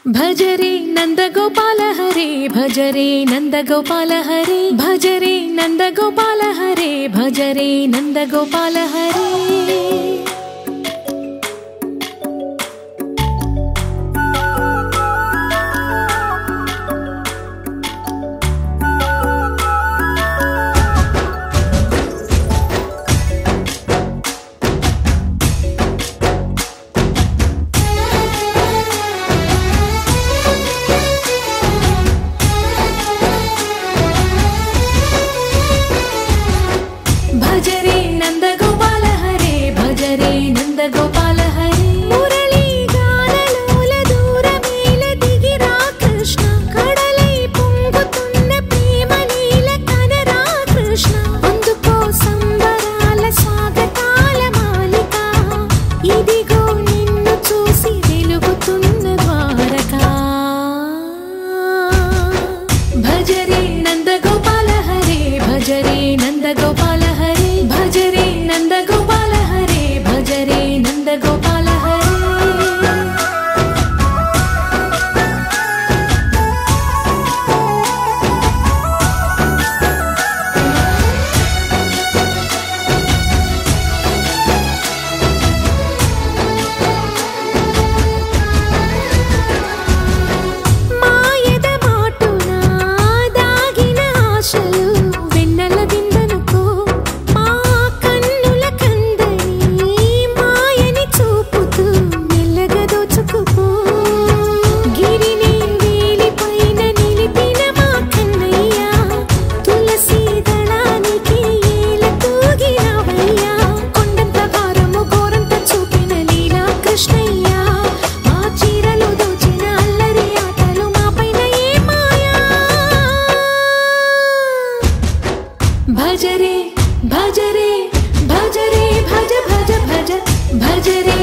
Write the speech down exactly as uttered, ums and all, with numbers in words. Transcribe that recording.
भजरे नंदगोपाल हरे भजरे नंदगोपाल हरे भजरे नंदगोपाल हरे भजरे नंदगोपाल हरे भजरे नंदगोपाल हरे भजरे नंदगोपाल हरे मुरली गानलोल दूरमेल दिगिरा कृष्ण कड़लै పొంగుతున్న ప్రేమ నీల కనరా కృష్ణ అందుకో సంబరాల స్వాగతాల మాలిక ఇదిగో నిన్ను చూసి వెలుగుతున్న ద్వారకా భజరే నందగోపాల హరే భజరే నందగోపాల भजरे नंदगोपाल हरे भजरे नंदगोपाल हरे మాయద మాటున దాగిన ఆశలు వెన్నెల దిందనుకో भजरे भजरे भजरे भज भज भज भजरे